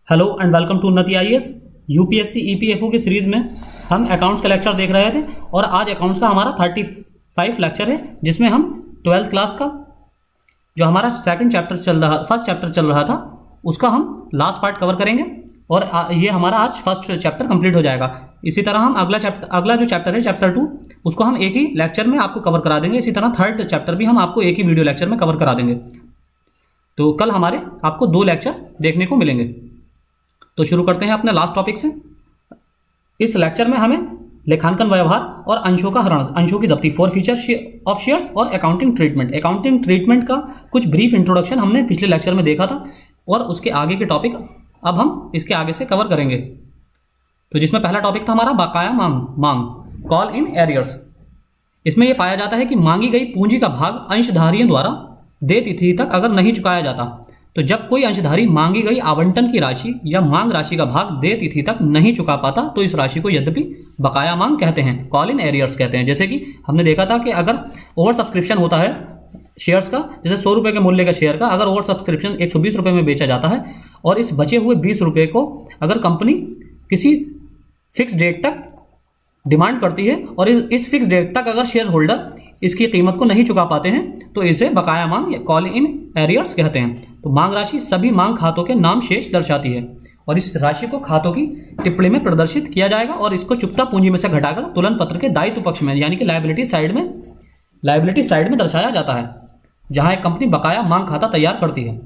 Hello and welcome to Unnati IAS. UPSC EPFO की series में हम अकाउंट्स का लेक्चर देख रहे थे और आज अकाउंट्स का हमारा 35 लेक्चर है, जिसमें हम 12th क्लास का जो हमारा फर्स्ट चैप्टर चल रहा था उसका हम लास्ट पार्ट कवर करेंगे और ये हमारा आज फर्स्ट चैप्टर कंप्लीट हो जाएगा। इसी तरह हम अगला जो चैप्टर है चैप्टर 2 उसको हम एक ही लेक्चर में आपको कवर करा देंगे। इसी तरह थर्ड चैप्टर भी हम आपको एक ही वीडियो लेक्चर में कवर करा देंगे। तो कल हमारे आपको 2 लेक्चर देखने को मिलेंगे। तो शुरू करते हैं अपने लास्ट टॉपिक से। इस लेक्चर में हमें लेखांकन व्यवहार और अंशों का हरण, अंशों की जब्ती, 4 फीचर ऑफ शेयर्स और अकाउंटिंग ट्रीटमेंट का कुछ ब्रीफ इंट्रोडक्शन हमने पिछले लेक्चर में देखा था और उसके आगे के टॉपिक अब हम इसके आगे से कवर करेंगे। तो जिसमें पहला टॉपिक था हमारा बकाया मांग, कॉल इन एरियर्स। इसमें यह पाया जाता है कि मांगी गई पूंजी का भाग अंशधारियों द्वारा देय तिथि तक अगर नहीं चुकाया जाता, तो जब कोई अंशधारी मांगी गई आवंटन की राशि या मांग राशि का भाग देय तिथि तक नहीं चुका पाता तो इस राशि को यद्यपि बकाया मांग कहते हैं, कॉल इन एरियर्स कहते हैं। जैसे कि हमने देखा था कि अगर ओवर सब्सक्रिप्शन होता है शेयर्स का, जैसे 100 रुपये के मूल्य का शेयर का अगर ओवर सब्सक्रिप्शन 120 रुपये में बेचा जाता है और इस बचे हुए 20 रुपये को अगर कंपनी किसी फिक्स डेट तक डिमांड करती है और इस फिक्स डेट तक अगर शेयर होल्डर इसकी कीमत को नहीं चुका पाते हैं तो इसे बकाया मांग या कॉल इन एरियर्स कहते हैं। तो मांग राशि सभी मांग खातों के नाम शेष दर्शाती है और इस राशि को खातों की टिप्पणी में प्रदर्शित किया जाएगा और इसको चुकता पूंजी में से घटाकर तुलन पत्र के दायित्व पक्ष में यानी कि लायबिलिटी साइड में दर्शाया जाता है, जहां एक कंपनी बकाया मांग खाता तैयार करती है।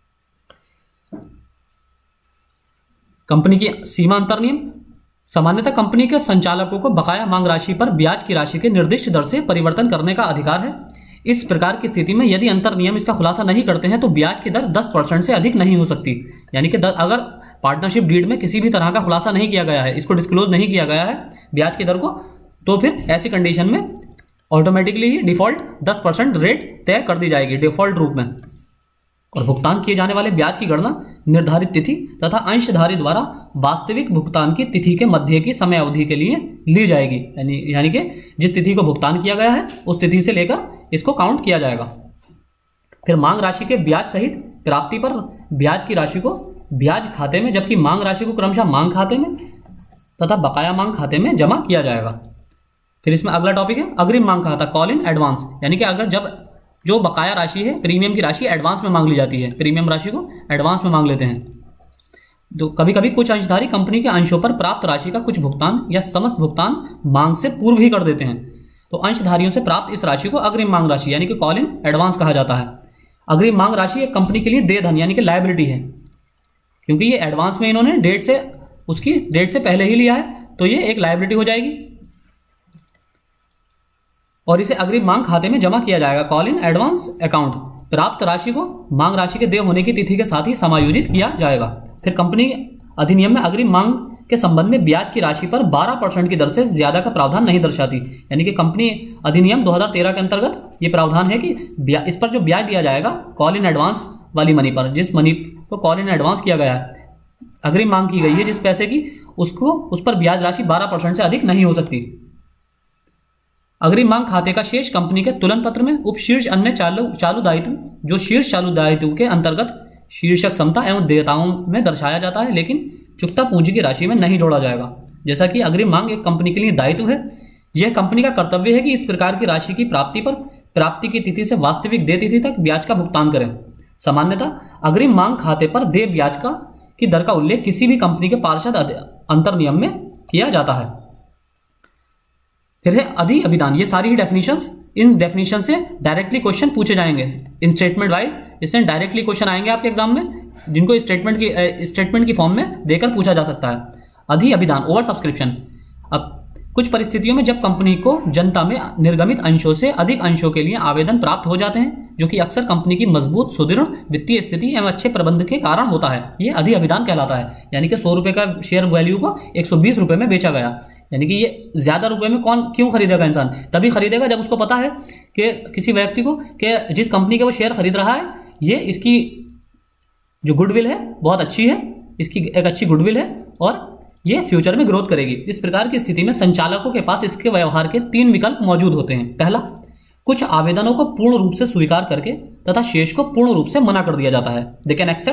कंपनी की सीमा अंतर नियम। सामान्यतः कंपनी के संचालकों को बकाया मांग राशि पर ब्याज की राशि के निर्दिष्ट दर से परिवर्तन करने का अधिकार है। इस प्रकार की स्थिति में यदि अंतर नियम इसका खुलासा नहीं करते हैं तो ब्याज की दर 10% से अधिक नहीं हो सकती। यानी कि अगर पार्टनरशिप डीड में किसी भी तरह का खुलासा नहीं किया गया है, इसको डिस्क्लोज नहीं किया गया है ब्याज की दर को, तो फिर ऐसी कंडीशन में ऑटोमेटिकली ही डिफॉल्ट 10% रेट तय कर दी जाएगी डिफॉल्ट रूप में। और भुगतान किए जाने वाले ब्याज की गणना निर्धारित तिथि तथा अंशधारी द्वारा वास्तविक भुगतान की तिथि के मध्य की समय अवधि के लिए ली जाएगी। यानी कि जिस तिथि को भुगतान किया गया है उस तिथि से लेकर इसको काउंट किया जाएगा। फिर मांग राशि के ब्याज सहित प्राप्ति पर ब्याज की राशि को ब्याज खाते में, जबकि मांग राशि को क्रमशः मांग खाते में तथा बकाया मांग खाते में जमा किया जाएगा। फिर इसमें अगला टॉपिक है अग्रिम मांग खाता, कॉल इन एडवांस। यानी कि अगर जब जो बकाया राशि है, प्रीमियम की राशि एडवांस में मांग ली जाती है, प्रीमियम राशि को एडवांस में मांग लेते हैं, तो कभी कभी कुछ अंशधारी कंपनी के अंशों पर प्राप्त राशि का कुछ भुगतान या समस्त भुगतान मांग से पूर्व ही कर देते हैं। तो अंशधारियों से प्राप्त इस राशि को अग्रिम मांग राशि यानी कि कॉल इन एडवांस कहा जाता है। अग्रिम मांग राशि एक कंपनी के लिए देय धन यानी कि लायबिलिटी है, क्योंकि ये एडवांस में इन्होंने उसकी डेट से पहले ही लिया है, तो ये एक लायबिलिटी हो जाएगी और इसे अग्रिम मांग खाते में जमा किया जाएगा, कॉल इन एडवांस अकाउंट। प्राप्त राशि को मांग राशि के देय होने की तिथि के साथ ही समायोजित किया जाएगा। फिर कंपनी अधिनियम में अग्रिम मांग के संबंध में ब्याज की राशि पर 12% की दर से ज्यादा का प्रावधान नहीं दर्शाती। यानी कि कंपनी अधिनियम 2013 के अंतर्गत ये प्रावधान है कि इस पर जो ब्याज दिया जाएगा कॉल इन एडवांस वाली मनी पर, जिस मनी को कॉल इन एडवांस किया गया है, अग्रिम मांग की गई है जिस पैसे की, उस पर ब्याज राशि 12% से अधिक नहीं हो सकती। अग्रिम मांग खाते का शेष कंपनी के तुलन पत्र में उपशीर्ष अन्य चालू दायित्व, जो शीर्ष चालू दायित्व के अंतर्गत शीर्षक समता एवं देयताओं में दर्शाया जाता है, लेकिन चुकता पूंजी की राशि में नहीं जोड़ा जाएगा। जैसा कि अग्रिम मांग एक कंपनी के लिए दायित्व है, यह कंपनी का कर्तव्य है कि इस प्रकार की राशि की प्राप्ति की तिथि से वास्तविक देय तिथि तक ब्याज का भुगतान करें। सामान्यतः अग्रिम मांग खाते पर देय ब्याज की दर का उल्लेख किसी भी कंपनी के पार्षद अंतर नियम में किया जाता है। फिर है अधि अभिधान। ये सारी ही डेफिनेशंस, इन डेफिनेशन से डायरेक्टली क्वेश्चन पूछे जाएंगे इन स्टेटमेंट वाइज। इससे डायरेक्टली क्वेश्चन आएंगे आपके एग्जाम में, जिनको स्टेटमेंट की फॉर्म में देकर पूछा जा सकता है। अधि अभिधान, ओवर सब्सक्रिप्शन। अब कुछ परिस्थितियों में जब कंपनी को जनता में निर्गमित अंशों से अधिक अंशों के लिए आवेदन प्राप्त हो जाते हैं, जो कि अक्सर कंपनी की मजबूत सुदृढ़ वित्तीय स्थिति एवं अच्छे प्रबंध के कारण होता है, ये अधि अभिधान कहलाता है। यानी कि 100 रुपये का शेयर वैल्यू को 120 रुपये में बेचा गया, यानी कि ये ज्यादा रुपए में कौन क्यों खरीदेगा? इंसान तभी खरीदेगा जब उसको पता है कि किसी व्यक्ति को कि जिस कंपनी के वो शेयर खरीद रहा है, ये इसकी जो गुडविल है बहुत अच्छी है, इसकी एक अच्छी गुडविल है और ये फ्यूचर में ग्रोथ करेगी। इस प्रकार की स्थिति में संचालकों के पास इसके व्यवहार के 3 विकल्प मौजूद होते हैं। पहला, कुछ आवेदनों को पूर्ण रूप से स्वीकार करके तथा शेष को पूर्ण रूप से मना कर दिया जाता है। They can accept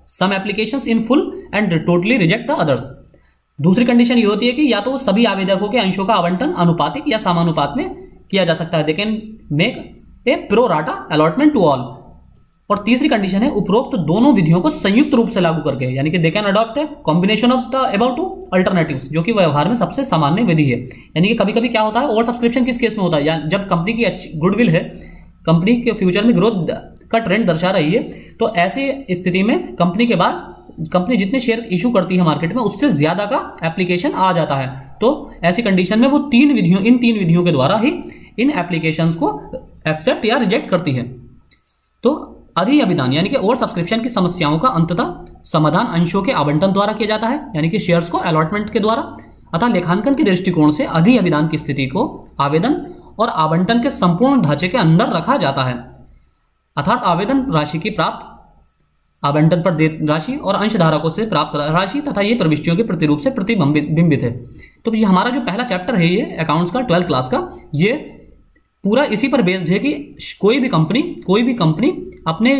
some applications in full and totally reject the others. दूसरी कंडीशन ये होती है कि या तो सभी आवेदकों के अंशों का आवंटन अनुपातिक या समानुपात में किया जा सकता है, they can make a pro rata allotment to all. और तीसरी कंडीशन है उपरोक्त दोनों विधियों को संयुक्त रूप से लागू करके, यानी कि they can adopt a combination of the about two alternatives, जो कि व्यवहार में सबसे सामान्य विधि है। यानी कि कभी कभी क्या होता है, ओवर सब्सक्रिप्शन किस केस में होता है, या जब कंपनी की अच्छी गुडविल है, कंपनी के फ्यूचर में ग्रोथ का ट्रेंड दर्शा रही है, तो ऐसी स्थिति में कंपनी जितने शेयर इशू करती है मार्केट में उससे ज्यादा का एप्लीकेशन आ जाता है। तो ऐसी कंडीशन में वो इन तीन विधियों के द्वारा ही इन एप्लीकेशंस को एक्सेप्ट या रिजेक्ट करती है। तो अधिअभिदान यानी कि ओवर सब्सक्रिप्शन की समस्याओं का अंततः समाधान अंशों के आवंटन द्वारा किया जाता है, यानी कि शेयर्स को अलॉटमेंट के द्वारा। अतः लेखांकन के दृष्टिकोण से अधिअभिदान की स्थिति को आवेदन और आवंटन के संपूर्ण ढांचे के अंदर रखा जाता है, अर्थात आवेदन राशि की प्राप्त, आवंटन पर देय राशि और अंशधारकों से प्राप्त राशि तथा ये प्रविष्टियों के प्रतिरूप से प्रतिबिंबित है। तो ये हमारा जो पहला चैप्टर है ये अकाउंट्स का 12th क्लास का, ये पूरा इसी पर बेस्ड है कि कोई भी कंपनी अपने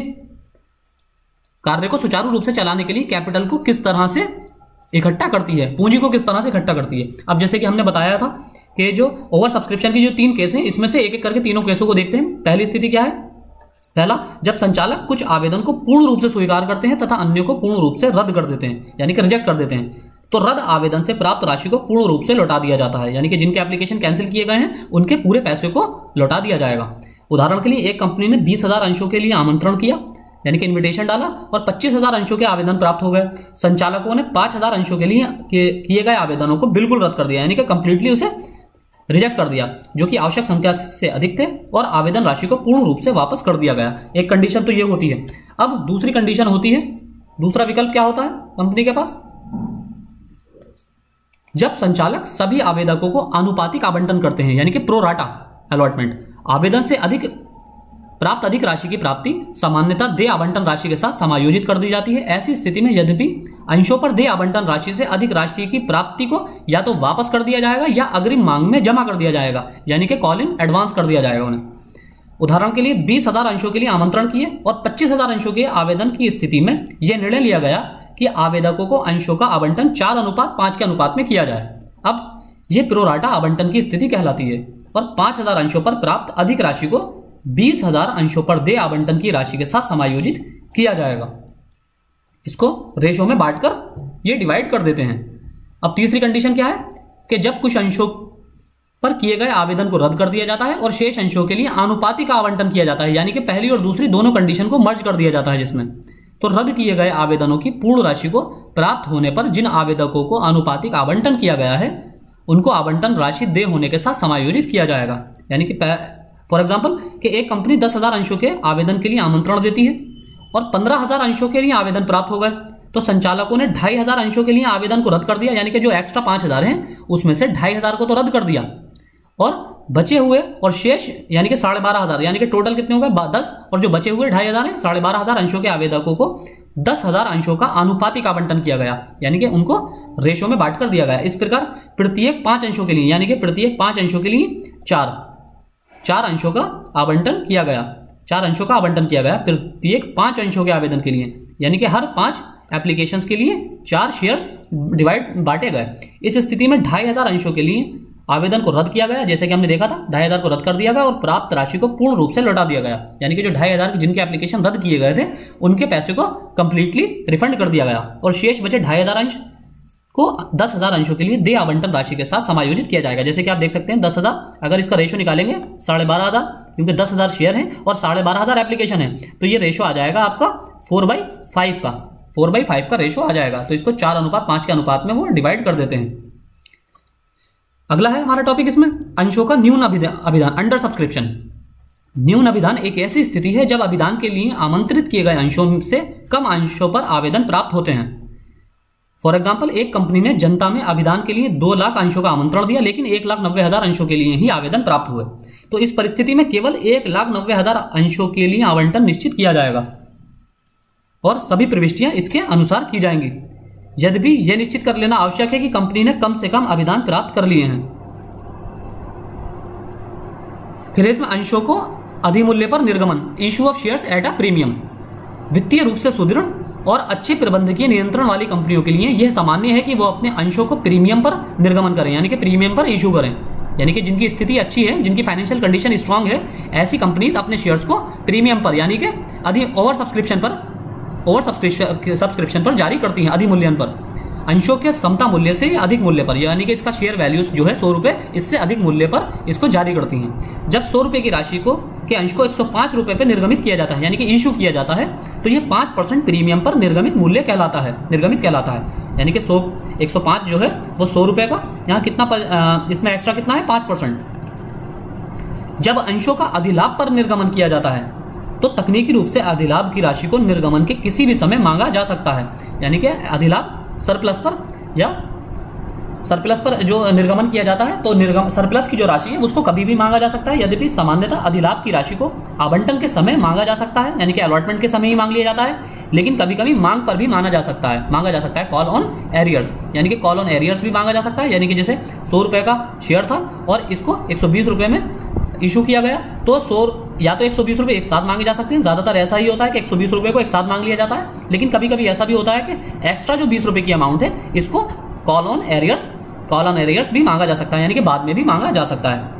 कार्य को सुचारू रूप से चलाने के लिए कैपिटल को किस तरह से इकट्ठा करती है, पूंजी को किस तरह से इकट्ठा करती है। अब जैसे कि हमने बताया था कि जो ओवर सब्सक्रिप्शन की जो 3 केस हैं, इसमें से एक एक करके तीनों केसों को देखते हैं। पहली स्थिति क्या है, पहला, जब संचालक कुछ आवेदन को पूर्ण रूप से स्वीकार करते हैं तथा अन्य को पूर्ण रूप से रद्द कर देते हैं, यानी कि रिजेक्ट कर देते हैं, तो रद्द आवेदन से प्राप्त राशि को पूर्ण रूप से लौटा दिया जाता है, यानी कि जिनके एप्लीकेशन कैंसिल किए गए हैं उनके पूरे पैसे को लौटा दिया जाएगा। उदाहरण के लिए एक कंपनी ने 20,000 अंशों के लिए आमंत्रण किया, यानी कि इन्विटेशन डाला, और 25,000 अंशों के आवेदन प्राप्त हो गए। संचालकों ने 5,000 अंशों के लिए किए गए आवेदनों को बिल्कुल रद्द कर दिया, यानी कि कंप्लीटली उसे रिजेक्ट कर दिया, जो कि आवश्यक संख्या से अधिक थे, और आवेदन राशि को पूर्ण रूप से वापस कर दिया गया। एक कंडीशन तो ये होती है। अब दूसरी कंडीशन होती है, दूसरा विकल्प क्या होता है कंपनी के पास, जब संचालक सभी आवेदकों को आनुपातिक आवंटन करते हैं, यानी कि प्रो राटा अलॉटमेंट। आवेदन से अधिक राशि की प्राप्ति सामान्यतः देय आवंटन राशि के साथ समायोजित कर दी जाती है। ऐसी स्थिति में यद्यपि अंशों पर देय आवंटन राशि से अधिक राशि की प्राप्ति को या तो वापस कर दिया जाएगा या अग्रिम मांग में जमा कर दिया जाएगा, यानी कि कॉल इन एडवांस कर दिया जाएगा उन्हें। उदाहरण के लिए 20,000 अंशों के लिए आमंत्रण किए और 25,000 अंशों के आवेदन की स्थिति में यह निर्णय लिया गया कि आवेदकों को अंशों का आवंटन 4:5 के अनुपात में किया जाए। अब यह प्रोराटा आवंटन की स्थिति कहलाती है, और 5,000 अंशों पर प्राप्त अधिक राशि को 20,000 अंशों पर देय आवंटन की राशि के साथ समायोजित किया जाएगा। इसको रेशो में बांटकर ये डिवाइड कर देते हैं। अब तीसरी कंडीशन क्या है कि जब कुछ अंशों पर किए गए आवेदन को रद्द कर दिया जाता है और शेष अंशों के लिए आनुपातिक आवंटन किया जाता है, यानी कि पहली और दूसरी दोनों कंडीशन को मर्ज कर दिया जाता है, जिसमें तो रद्द किए गए आवेदनों की पूर्ण राशि को प्राप्त होने पर जिन आवेदकों को आनुपातिक आवंटन किया गया है उनको आवंटन राशि देय होने के साथ समायोजित किया जाएगा। यानी कि फॉर एग्जाम्पल कि एक कंपनी 10,000 अंशों के आवेदन के लिए आमंत्रण देती है और 15,000 अंशों के लिए आवेदन प्राप्त हो गए, तो संचालकों ने 2,500 अंशों के लिए आवेदन को रद्द कर दिया, यानी कि जो एक्स्ट्रा 5,000 हैं उसमें से 2,500 को तो रद्द कर दिया, और बचे हुए और शेष यानी कि 12,500, यानी कि टोटल कितने हो गए 10, और जो बचे हुए 2,500 हैं, 12,500 अंशों के आवेदकों को 10,000 अंशों का आनुपातिक आवंटन किया गया, यानी कि उनको रेशो में बांट कर दिया गया। इस प्रकार प्रत्येक 5 अंशों के लिए, यानी कि प्रत्येक 5 अंशों के लिए 4 अंशों का आवंटन किया गया, 4 अंशों का आवंटन किया गया प्रत्येक 5 अंशों के आवेदन के लिए, यानी कि हर 5 एप्लीकेशंस के लिए 4 शेयर्स बांटे गए। इस स्थिति में 2,500 अंशों के लिए आवेदन को रद्द किया गया, जैसे कि हमने देखा था 2,500 को रद्द कर दिया गया और प्राप्त राशि को पूर्ण रूप से लौटा दिया गया, यानी कि जो 2,500 जिनके एप्लीकेशन रद्द किए गए थे उनके पैसे को कंप्लीटली रिफंड कर दिया गया, और शेष बचे 2,500 अंश को 10,000 अंशों के लिए देय आवंटन राशि के साथ समायोजित किया जाएगा। जैसे कि आप देख सकते हैं 10,000, अगर इसका रेशो निकालेंगे 12,500, क्योंकि 10,000 शेयर हैं और 12,500 एप्लीकेशन है, तो ये रेशो आ जाएगा आपका 4/5 का, 4/5 का रेशो आ जाएगा। तो इसको 4:5 के अनुपात में वो डिवाइड कर देते हैं। अगला है हमारा टॉपिक इसमें अंशों का न्यून अभिदान, अंडर सब्सक्रिप्शन। न्यून अभिदान एक ऐसी स्थिति है जब अभिदान के लिए आमंत्रित किए गए अंशों से कम अंशों पर आवेदन प्राप्त होते हैं। फॉर एग्जाम्पल, एक कंपनी ने जनता में अभिदान के लिए 2 लाख अंशों का आमंत्रण दिया, लेकिन 1,90,000 अंशों के लिए ही आवेदन प्राप्त हुए, तो इस परिस्थिति में केवल 1,90,000 अंशों के लिए आवंटन निश्चित किया जाएगा और सभी प्रविष्टियां इसके अनुसार की जाएंगी। यद्यपि यह निश्चित कर लेना आवश्यक है कि कंपनी ने कम से कम अभिदान प्राप्त कर लिए हैं। फिर इसमें अंशों को अधिमूल्य पर निर्गमन, issue of shares at a premium. वित्तीय रूप से सुदृढ़ और अच्छे प्रबंधकीय नियंत्रण वाली कंपनियों के लिए यह सामान्य है कि वो अपने अंशों को प्रीमियम पर निर्गमन करें, यानी कि प्रीमियम पर इशू करें। यानी कि जिनकी स्थिति अच्छी है, जिनकी फाइनेंशियल कंडीशन स्ट्रांग है, ऐसी कंपनीज अपने शेयर्स को प्रीमियम पर यानी कि ओवर सब्सक्रिप्शन पर जारी करती हैं, अधिमूल्यन पर, अंशों के समता मूल्य से अधिक मूल्य पर, यानी कि इसका शेयर वैल्यूज जो है 100 रुपये, इससे अधिक मूल्य पर इसको जारी करती हैं। जब 100 रुपये की राशि को के अंश को 105 रुपये पर निर्गमित किया जाता है, यानी कि इशू किया जाता है, तो ये 5% प्रीमियम पर निर्गमित मूल्य कहलाता है, यानी कि 105 जो है वो 100 रुपये का, यहाँ कितना इसमें एक्स्ट्रा कितना है 5%। जब अंशों का अधिलाभ पर निर्गमन किया जाता है तो तकनीकी रूप से अधिलाभ की राशि को निर्गमन के किसी भी समय मांगा जा सकता है, यानी कि अधिलाभ सरप्लस पर जो निर्गमन किया जाता है, तो सरप्लस की जो राशि है उसको कभी भी मांगा जा सकता है। यद्यपि सामान्यतः अधिलाभ की राशि को आवंटन के समय मांगा जा सकता है, यानी कि अलॉटमेंट के समय ही मांग लिया जाता है, लेकिन कभी कभी मांग पर भी मांगा जा सकता है कॉल ऑन एरियर्स, यानी कि कॉल ऑन एरियर्स भी मांगा जा सकता है। यानी कि जैसे 100 रुपये का शेयर था और इसको 120 रुपये में इशू किया गया, तो 120 रुपये एक साथ मांगे जा सकते हैं। ज्यादातर ऐसा ही होता है कि 120 रुपये को एक साथ मांग लिया जाता है, लेकिन कभी कभी ऐसा भी होता है कि एक्स्ट्रा जो 20 रुपये की अमाउंट है इसको कॉल ऑन एरियर्स भी मांगा जा सकता है, यानी कि बाद में भी मांगा जा सकता है।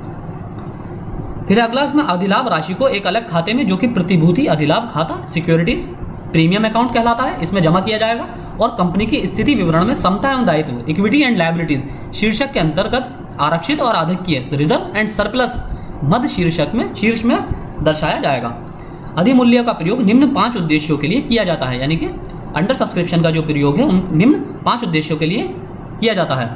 फिर अगला इसमें अधिलाभ राशि को एक अलग खाते में, जो कि प्रतिभूति अधिलाभ खाता सिक्योरिटीज प्रीमियम अकाउंट कहलाता है, इसमें जमा किया जाएगा और कंपनी की स्थिति विवरण में समता एवं दायित्व इक्विटी एंड लायबिलिटीज शीर्षक के अंतर्गत आरक्षित और आधिक्य रिजर्व एंड सरप्लस मध्य शीर्ष में दर्शाया जाएगा। अधिमूल्य का प्रयोग निम्न 5 उद्देश्यों के लिए किया जाता है, यानी कि अंडर सब्सक्रिप्शन का जो प्रयोग है उन निम्न 5 उद्देश्यों के लिए किया जाता है।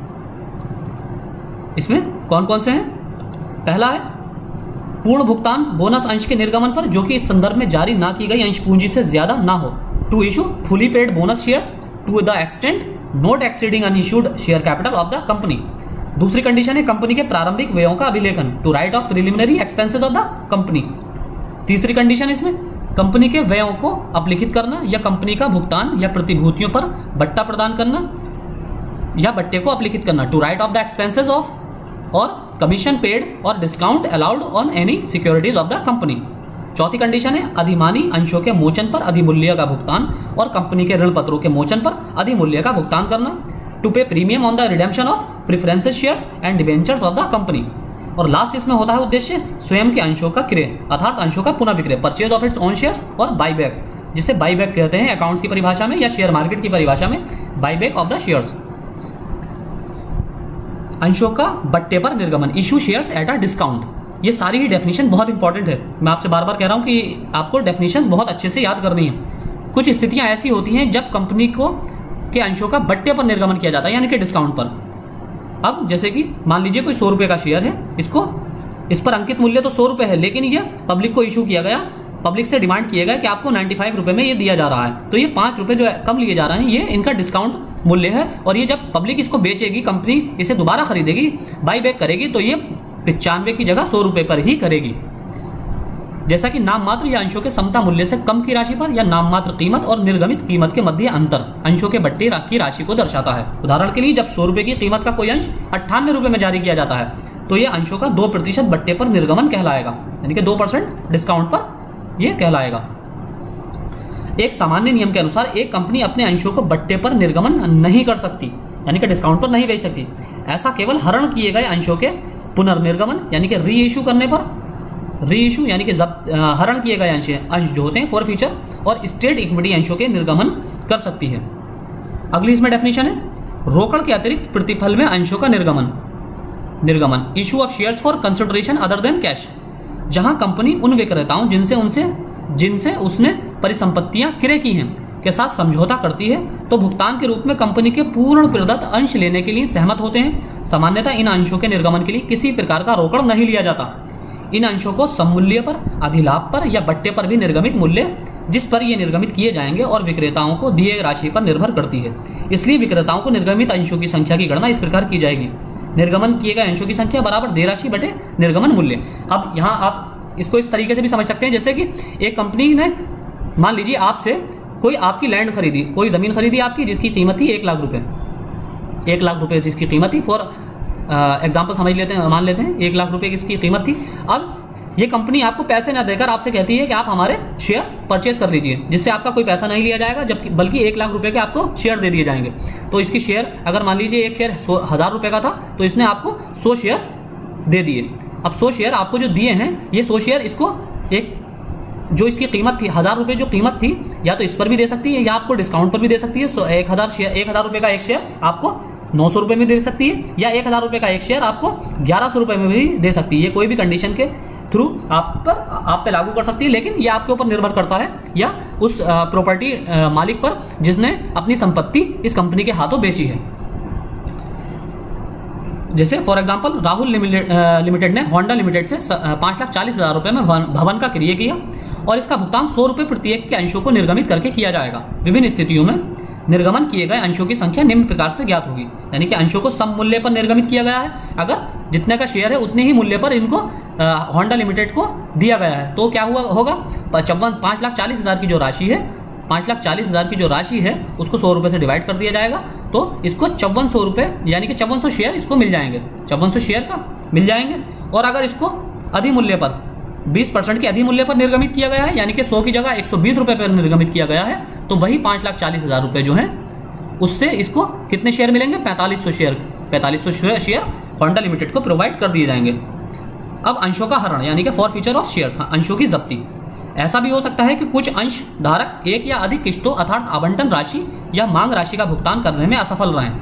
इसमें कौन कौन से हैं? पहला है पूर्ण भुगतान बोनस अंश के निर्गमन पर, जो कि इस संदर्भ में जारी ना की गई अंश पूंजी से ज्यादा ना हो, to issue fully paid bonus shares to the extent not exceeding unissued share capital of the company. दूसरी कंडीशन है कंपनी के प्रारंभिक व्ययों का अभिलेखन, to write off preliminary expenses of the company. तीसरी कंडीशन इसमें कंपनी के व्ययों को अपलिखित करना या कंपनी का भुगतान या प्रतिभूतियों पर बट्टा प्रदान करना या बट्टे को अपलिखित करना, to write off the expenses of और कमीशन पेड और discount allowed on any securities of the company. चौथी कंडीशन है अधिमानी अंशों के मोचन पर अधिमूल्य का भुगतान और कंपनी के ऋण पत्रों के मोचन पर अधिमूल्य का भुगतान करना, to pay premium on the redemption of preferences shares and debentures of the company. और लास्ट इसमें होता है उद्देश्य स्वयं के अंशों का क्रय अर्थात अंशों का पुनः विक्रय, purchase of its own shares और बाईबैक, जिसे बाईबैक कहते हैं अकाउंट्स की परिभाषा में या शेयर मार्केट की परिभाषा में, बाईबैक ऑफ द शेयर्स। अंशों का बट्टे पर निर्गमन, issue shares at a discount. ये सारी ही डेफिनेशन बहुत इंपॉर्टेंट है, मैं आपसे बार बार कह रहा हूं कि आपको डेफिनेशंस बहुत अच्छे से याद करनी है। कुछ स्थितियां ऐसी होती हैं जब कंपनी को के अंशों का बट्टे पर निर्गमन किया जाता है, यानी कि डिस्काउंट पर। अब जैसे कि मान लीजिए कोई 100 रुपये का शेयर है, इस पर अंकित मूल्य तो 100 रुपये है, लेकिन ये पब्लिक को इशू किया गया, पब्लिक से डिमांड किया गया कि आपको 95 रुपये में ये दिया जा रहा है, तो ये 5 रुपये जो कम लिए जा रहे हैं, ये इनका डिस्काउंट मूल्य है। और ये जब पब्लिक इसको बेचेगी, कंपनी इसे दोबारा खरीदेगी, बाई बैक करेगी, तो ये 95 की जगह 100 रुपये पर ही करेगी। जैसा कि नाम मात्र या अंशों के समता मूल्य से कम की राशि पर या नाम मात्र कीमत और निर्गमित कीमत के मध्य अंतर अंशों के बट्टे की राशि को दर्शाता है। उदाहरण के लिए जब 100 रुपये की कीमत का कोई अंश 98 रुपये में जारी किया जाता है, तो यह अंशों का 2% बट्टे पर निर्गमन कहलाएगा, यानी कि 2% डिस्काउंट पर यह कहलाएगा। एक सामान्य नियम के अनुसार एक कंपनी अपने अंशों को बट्टे पर निर्गमन नहीं कर सकती, यानी कि डिस्काउंट पर नहीं बेच सकती। ऐसा केवल हरण किए गए अंशों के पुनर्निर्गमन यानी कि री इशू करने पर, री इशू यानी कि हरण किए गए अंश जो होते हैं फॉर फ्यूचर, और स्टेट इक्विटी अंशों के निर्गमन कर सकती है। अगली इसमें डेफिनेशन है रोकड़ के अतिरिक्त प्रतिफल में अंशों का निर्गमन, issue of shares for consideration other than cash. जहां कंपनी उन विक्रेताओं जिनसे उसने परिसंपत्तियां क्रय की हैं के साथ समझौता करती है, तो भुगतान के रूप में कंपनी के पूर्ण प्रदत्त अंश लेने के लिए सहमत होते हैं। सामान्यतः इन अंशों के निर्गमन के लिए किसी प्रकार का रोकड़ नहीं लिया जाता। इन अंशों को सममूल्य पर, अधिलाभ पर या बट्टे पर भी निर्गमित मूल्य जिस पर ये निर्गमित किए जाएंगे और विक्रेताओं को दिए राशि पर निर्भर करती है। इसलिए विक्रेताओं को निर्गमित अंशों की संख्या की गणना इस प्रकार की जाएगी, निर्गमन किए गए अंशों की संख्या बराबर देय राशि बटे निर्गमन मूल्य। अब यहाँ आप इसको इस तरीके से भी समझ सकते हैं, जैसे कि एक कंपनी ने मान लीजिए आपसे कोई आपकी लैंड खरीदी, कोई जमीन खरीदी आपकी, जिसकी कीमत थी 1 लाख रुपए, 1 लाख रुपए जिसकी कीमत थी, फॉर एग्जाम्पल समझ लेते हैं, मान लेते हैं 1 लाख रुपए की इसकी कीमत थी। अब ये कंपनी आपको पैसे ना देकर आपसे कहती है कि आप हमारे शेयर परचेज कर लीजिए, जिससे आपका कोई पैसा नहीं लिया जाएगा, जबकि बल्कि 1 लाख रुपए के आपको शेयर दे दिए जाएंगे। तो इसकी शेयर अगर मान लीजिए एक शेयर 1000 रुपए का था, तो इसने आपको 100 शेयर दे दिए। अब 100 शेयर आपको जो दिए हैं, ये 100 शेयर इसको एक जो इसकी कीमत थी 1000 रुपए जो कीमत थी, या तो इस पर भी दे सकती है या आपको डिस्काउंट पर भी दे सकती है। 1000 रुपए का एक शेयर आपको 900 रुपए में दे सकती है, या 1000 रुपए का एक शेयर आपको 1100 रुपए में भी दे सकती है। ये कोई भी कंडीशन के थ्रू आप पे लागू कर सकती है, लेकिन ये आपके ऊपर निर्भर करता है या उस प्रॉपर्टी मालिक पर जिसने अपनी संपत्ति इस कंपनी के हाथों बेची है। जैसे फॉर एग्जांपल राहुल लिमिटेड ने होंडा लिमिटेड से 5,40,000 रुपए में भवन का क्रय किया और इसका भुगतान 100 रुपए प्रति एक के अंशों को निर्गमित करके किया जाएगा। विभिन्न स्थितियों में निर्गमन किए गए अंशों की संख्या निम्न प्रकार से ज्ञात होगी, यानी कि अंशों को सम मूल्य पर निर्गमित किया गया है। अगर जितने का शेयर है उतने ही मूल्य पर इनको होंडा लिमिटेड को दिया गया है, तो क्या होगा 5,40,000 की जो राशि है, 5,40,000 की जो राशि है उसको 100 रुपए से डिवाइड कर दिया जाएगा, तो इसको 5400 रुपए यानी कि 5400 शेयर इसको मिल जाएंगे, 5400 शेयर का मिल जाएंगे। और अगर इसको अधिमूल्य पर 20% के अधिमूल्य पर निर्गमित किया गया है, यानी कि 100 की जगह 120 रुपए पर निर्गमित किया गया है, तो वही 5,40,000 रुपए जो हैं उससे इसको कितने शेयर मिलेंगे, 4500 शेयर होंडा लिमिटेड को प्रोवाइड कर दिए जाएंगे। अब अंशों का हरण यानी कि फॉरफीचर ऑफ शेयर्स, अंशों की जब्ती। ऐसा भी हो सकता है कि कुछ अंश धारक एक या अधिक किस्तों अर्थात आवंटन राशि या मांग राशि का भुगतान करने में असफल रहें।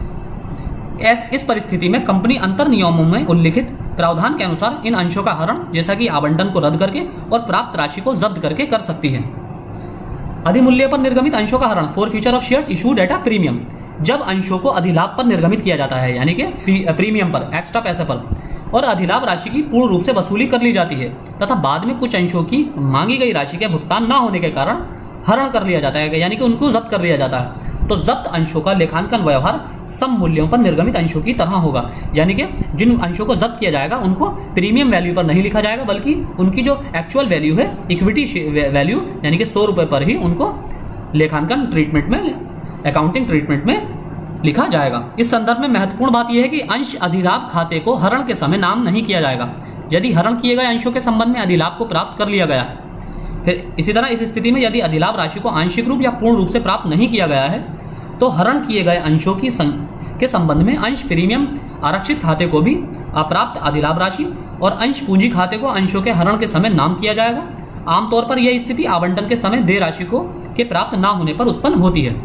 इस परिस्थिति में कंपनी अंतर नियमों में उल्लिखित प्रावधान के अनुसार इन अंशों का हरण जैसा कि आवंटन को रद्द करके और प्राप्त राशि को जब्त करके कर सकती है। अधिमूल्य पर निर्गमित अंशों का हरण forfeiture of shares issued at a premium. जब अंशों को अधिलाभ पर निर्गमित किया जाता है, यानी कि प्रीमियम पर, एक्स्ट्रा पैसे पर, और अधिलाभ राशि की पूर्ण रूप से वसूली कर ली जाती है तथा बाद में कुछ अंशों की मांगी गई राशि के भुगतान न होने के कारण हरण कर लिया जाता है, यानी कि उनको जब्त कर लिया जाता है, तो जब्त अंशों का लेखांकन व्यवहार सम मूल्यों पर निर्गमित अंशों की तरह होगा। यानी कि जिन अंशों को जब्त किया जाएगा उनको प्रीमियम वैल्यू पर नहीं लिखा जाएगा, बल्कि उनकी जो एक्चुअल वैल्यू है, इक्विटी वैल्यू यानी कि 100 रुपए पर ही उनको लेखांकन ट्रीटमेंट में, अकाउंटिंग ट्रीटमेंट में लिखा जाएगा। इस संदर्भ में महत्वपूर्ण बात यह है कि अंश अधिलाभ खाते को हरण के समय नाम नहीं किया जाएगा यदि हरण किए गए अंशों के संबंध में अधिलाभ को प्राप्त कर लिया गया है। फिर इसी तरह इस स्थिति में यदि अधिलाभ राशि को आंशिक रूप या पूर्ण रूप से प्राप्त नहीं किया गया है, तो हरण किए गए अंशों के संबंध में अंश प्रीमियम आरक्षित खाते को भी अप्राप्त अधिलाभ राशि और अंश पूंजी खाते को अंशों के हरण के समय नाम किया जाएगा। आमतौर पर यह स्थिति आवंटन के समय देय राशि को के प्राप्त न होने पर उत्पन्न होती है।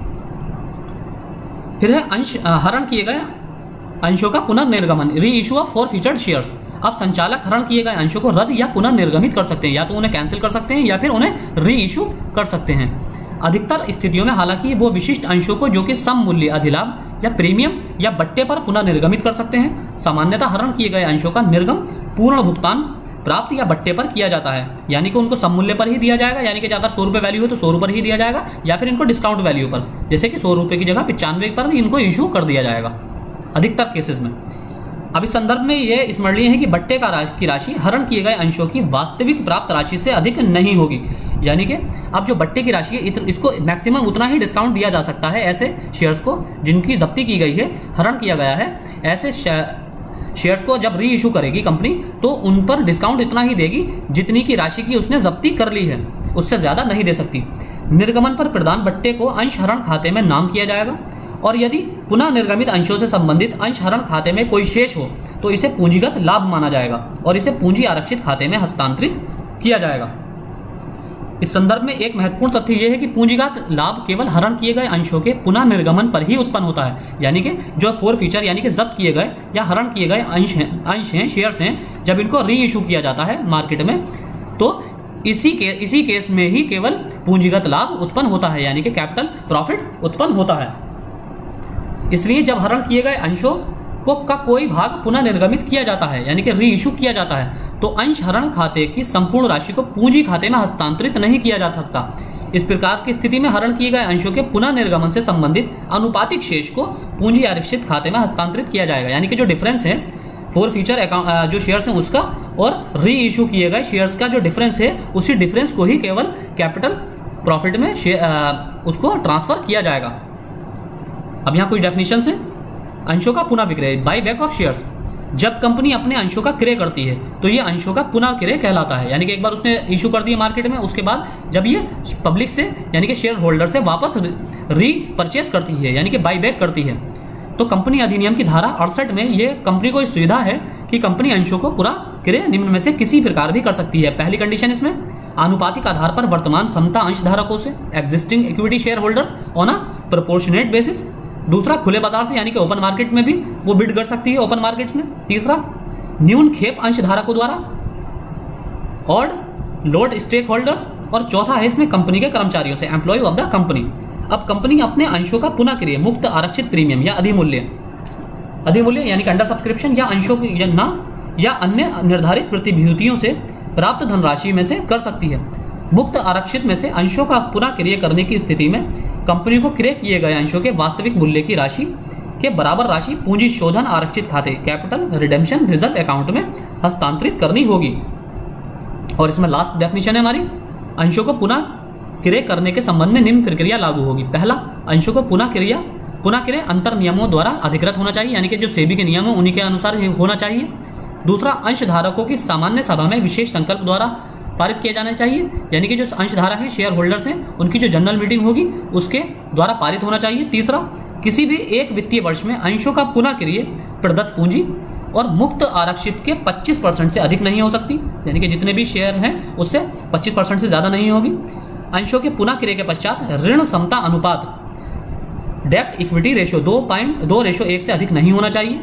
फिर है अंश हरण किए गए अंशों का पुनर्निर्गमन, री इशू ऑफ फॉरफीचर्ड शेयर्स। अब संचालक हरण किए गए अंशों को रद्द या पुनर्निर्गमित कर सकते हैं, या तो उन्हें कैंसिल कर सकते हैं या फिर उन्हें री इशू कर सकते हैं। अधिकतर स्थितियों में हालांकि वो विशिष्ट अंशों को जो कि सम मूल्य अधिलाभ या प्रीमियम या बट्टे पर पुनर्निर्गमित कर सकते हैं। सामान्यतः हरण किए गए अंशों का निर्गम पूर्ण भुगतान प्राप्त या बट्टे पर किया जाता है, यानी कि उनको सम मूल्य पर ही दिया जाएगा, यानी कि अगर 100 रुपये वैल्यू है तो 100 रुपये ही दिया जाएगा, या फिर इनको डिस्काउंट वैल्यू पर, जैसे कि 100 रुपये की जगह 95 पर इनको इशू कर दिया जाएगा अधिकतर केसेस में। अब इस संदर्भ में यह स्मरणीय है कि बट्टे की राशि हरण किए गए अंशों की वास्तविक प्राप्त राशि से अधिक नहीं होगी, यानी कि अब जो बट्टे की राशि है इसको मैक्सिमम उतना ही डिस्काउंट दिया जा सकता है ऐसे शेयर्स को जिनकी जब्ती की गई है, हरण किया गया है। ऐसे शेयर्स को जब री इशू करेगी कंपनी तो उन पर डिस्काउंट इतना ही देगी जितनी की राशि की उसने जब्ती कर ली है, उससे ज्यादा नहीं दे सकती। निर्गमन पर प्रदान बट्टे को अंश हरण खाते में नाम किया जाएगा, और यदि पुनः निर्गमित अंशों से संबंधित अंश हरण खाते में कोई शेष हो तो इसे पूंजीगत लाभ माना जाएगा और इसे पूंजी आरक्षित खाते में हस्तांतरित किया जाएगा। इस संदर्भ में एक महत्वपूर्ण तथ्य यह है कि पूंजीगत लाभ केवल हरण किए गए अंशों के पुनः निर्गमन पर ही उत्पन्न होता है, यानी कि जो फॉरफीचर यानी कि जब्त किए गए या हरण किए गए अंश हैं, शेयर्स हैं, जब इनको री इशू किया जाता है मार्केट में तो इसी केस में ही केवल पूंजीगत लाभ उत्पन्न होता है, यानी कि कैपिटल प्रॉफिट उत्पन्न होता है। इसलिए जब हरण किए गए अंशों का कोई भाग पुनः निर्गमित किया जाता है, यानी कि री इशू किया जाता है, तो अंश हरण खाते की संपूर्ण राशि को पूंजी खाते में हस्तांतरित नहीं किया जा सकता। इस प्रकार की स्थिति में हरण किए गए अंशों के पुनः निर्गमन से संबंधित अनुपातिक शेष को पूंजी आरक्षित खाते में हस्तांतरित किया जाएगा, यानी कि जो डिफरेंस है फॉरफीचर जो शेयर्स हैं उसका और री इशू किए गए शेयर्स का जो डिफरेंस है उसी डिफरेंस को ही केवल कैपिटल प्रॉफिट में उसको ट्रांसफर किया जाएगा। अब यहाँ कुछ डेफिनेशन है। अंशों का पुनः विक्रय, बाई बैक ऑफ शेयर्स। जब कंपनी अपने अंशों का क्रय करती है तो ये अंशों का पुनः क्रय कहलाता है। यानी कि एक बार उसने इशू कर दिया मार्केट में, उसके बाद जब ये पब्लिक से यानी कि शेयर होल्डर से वापस रीपरचेस करती है यानी कि बाई बैक करती है, तो कंपनी अधिनियम की धारा 68 में ये कंपनी को सुविधा है कि कंपनी अंशों को पूरा क्रय निम्न में से किसी प्रकार भी कर सकती है। पहली कंडीशन इसमें आनुपातिक आधार पर वर्तमान समता अंश धारकों से, existing equity share holders on a proportionate basis. दूसरा, खुले बाजार से यानी कि ओपन मार्केट में भी वो बिड कर सकती है, ओपन मार्केट्स में। तीसरा, न्यून खेप अंश धारकों द्वारा, और लोट स्टेक होल्डर्स, और चौथा है इसमें कंपनी के कर्मचारियों से, एम्प्लॉय ऑफ द कंपनी। अब कंपनी अपने अंशों का पुनः क्रय मुक्त आरक्षित प्रीमियम या अधिमूल्य यानी कि अंडर सब्सक्रिप्शन या अंशों या अन्य निर्धारित प्रतिभूतियों से प्राप्त धनराशि में से कर सकती है। मुक्त आरक्षित में से अंशों का पुनः क्रय करने की स्थिति में कंपनी को क्रय किए गए अंशों के वास्तविक मूल्य की राशि के बराबर राशि पूंजी शोधन आरक्षित खाते कैपिटल रिडेम्पशन रिजर्व अकाउंट में हस्तांतरित करनी होगी। और इसमें लास्ट डेफिनेशन है हमारी, अंशों को पुनः क्रय करने के संबंध में निम्न प्रक्रिया लागू होगी। पहला, अंशों को पुनः क्रय अंतर नियमों द्वारा अधिकृत होना चाहिए, यानी कि जो सेबी के नियम है उन्हीं के अनुसार होना चाहिए। दूसरा, अंश धारकों की सामान्य सभा में विशेष संकल्प द्वारा पारित किए जाने चाहिए, यानी कि जो अंशधारक हैं, शेयर होल्डर्स हैं, उनकी जो जनरल मीटिंग होगी उसके द्वारा पारित होना चाहिए। तीसरा, किसी भी एक वित्तीय वर्ष में अंशों का पुनः क्रय प्रदत्त पूंजी और मुक्त आरक्षित के 25% से अधिक नहीं हो सकती, यानी कि जितने भी शेयर हैं उससे 25% से ज़्यादा नहीं होगी। अंशों के पुनः क्रय के पश्चात ऋण समता अनुपात डेप्ट इक्विटी रेशियो 2:1 से अधिक नहीं होना चाहिए।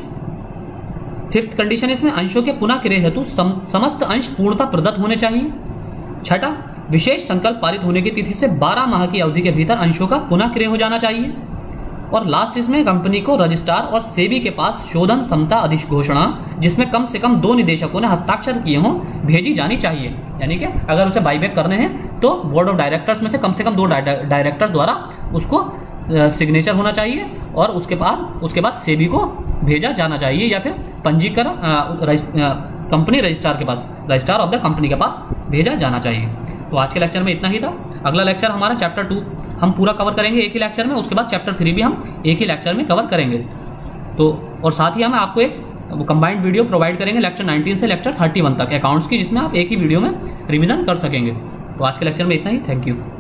फिफ्थ कंडीशन इसमें, अंशों के पुनः क्रय हेतु समस्त अंश पूर्णतः प्रदत्त होने चाहिए। छठा, विशेष संकल्प पारित होने की तिथि से 12 माह की अवधि के भीतर अंशों का पुनः क्रय हो जाना चाहिए। और लास्ट इसमें, कंपनी को रजिस्ट्रार और सेबी के पास शोधन समता अधिघोषणा जिसमें कम से कम 2 निदेशकों ने हस्ताक्षर किए हों भेजी जानी चाहिए। यानी कि अगर उसे बाईबैक करने हैं तो बोर्ड ऑफ डायरेक्टर्स में से कम 2 डायरेक्टर्स द्वारा उसको सिग्नेचर होना चाहिए और उसके बाद सेबी को भेजा जाना चाहिए या फिर पंजीकरण कंपनी रजिस्ट्रार के पास, रजिस्ट्रार ऑफ द कंपनी के पास भेजा जाना चाहिए। तो आज के लेक्चर में इतना ही था। अगला लेक्चर हमारा चैप्टर 2 हम पूरा कवर करेंगे एक ही लेक्चर में, उसके बाद चैप्टर 3 भी हम एक ही लेक्चर में कवर करेंगे। तो और साथ ही हम आपको एक कंबाइंड वीडियो प्रोवाइड करेंगे लेक्चर 19 से लेक्चर 31 तक अकाउंट्स की, जिसमें आप एक ही वीडियो में रिवीजन कर सकेंगे। तो आज के लेक्चर में इतना ही। Thank you.